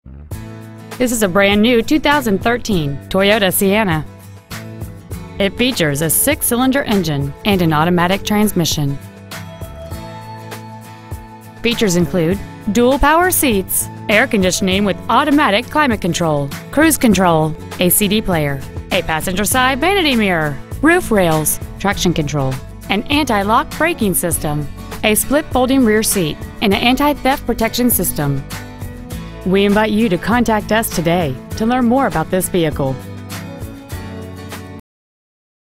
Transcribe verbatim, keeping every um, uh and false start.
This is a brand new two thousand thirteen Toyota Sienna. It features a six-cylinder engine and an automatic transmission. Features include dual power seats, air conditioning with automatic climate control, cruise control, a C D player, a passenger side vanity mirror, roof rails, traction control, an anti-lock braking system, a split folding rear seat, and an anti-theft protection system. We invite you to contact us today to learn more about this vehicle.